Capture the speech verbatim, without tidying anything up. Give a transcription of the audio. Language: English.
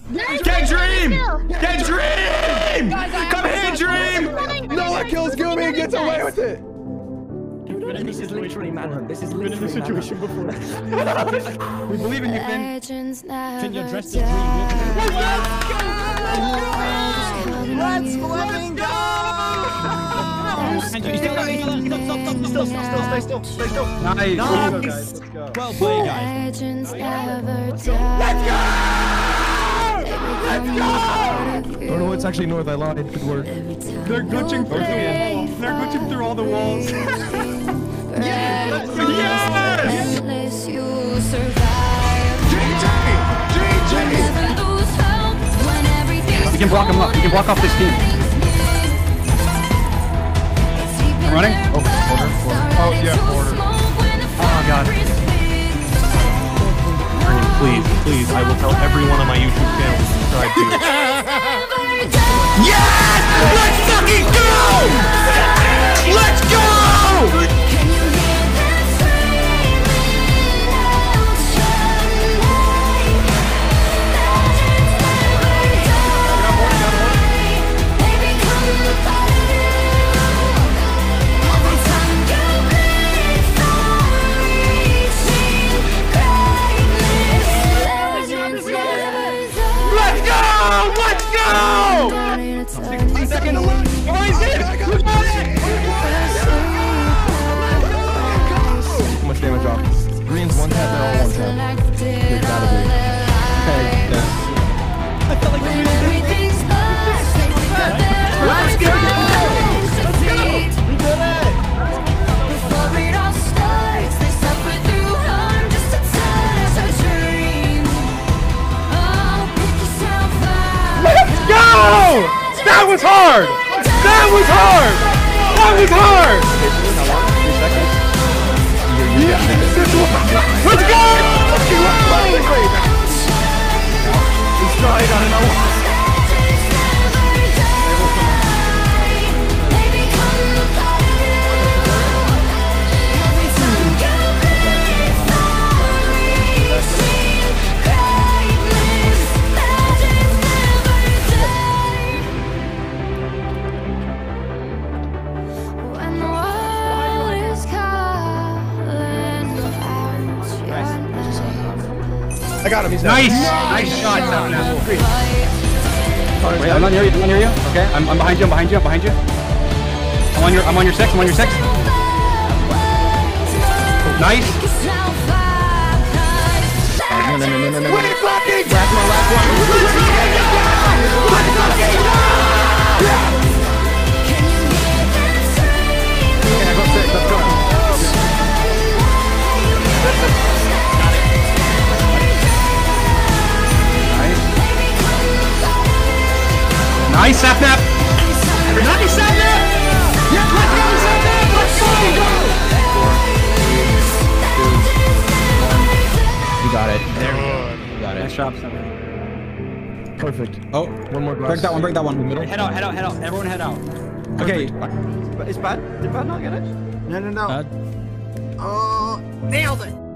Get Dream! Get Dream! Come here, Dream! Noah kills Goomy and gets away with it. This is literally manhunt. This is literally the situation before. We believe in you, Finn. Finn, you're dressed as Dream. Let's fucking go! Andrew, you still got it. Stop, stop, stop, stop, stop, stop, stay still, stay still. Nice. Nice. Let's go. Well played, guys. Let's go! Let's go! Oh no, it's actually north. I lied. Good work. They're glitching through the walls. They're glitching through all the walls. Yes! Yes! You can block him up. You can block off this team. I'm running. Oh, order, order. Oh, yeah, order. Oh, God. Please, please, I will tell everyone on my YouTube channel to subscribe to you. Yes! Let's fucking go! Let's go! Let's go! sixty seconds left. Oh, he's in! Who got it? Too much damage off. Green's one tap, they're all one tap. They gotta be. Okay, yeah. I felt like they were Let's go! Let's go! We did it! Before it all starts, they suffer through harm just to touch a dream. Oh, pick yourself up. Let's go! That was hard! That was hard! That was hard! How long? Three seconds? Yeah. Let's go! He's trying, I don't know. I got him. He's nice. Down. Nice shot. Sapnap. Wait, I'm not near you. I'm not near you. Okay, I'm, I'm behind you. I'm behind you. I'm behind you. I'm on your. I'm on your six. I'm on your six. Nice. No, no, no, no, no, no. Wait, fucking! Last one, last one. Let's fucking go! Okay, I got six. Let's go. Nice, Sapnap! Nice, Sapnap! Yes, let's go, Sapnap! Let's fucking go! Four, three, two, one. You got it. There we go. You got it. Nice job, Sapnap. Perfect. Oh, one more glass. break that one, break that one. In the middle. Head out, head out, head out. Everyone head out. Okay. It's bad. Did bad not get it? No, no, no. Bad. Oh, nailed it.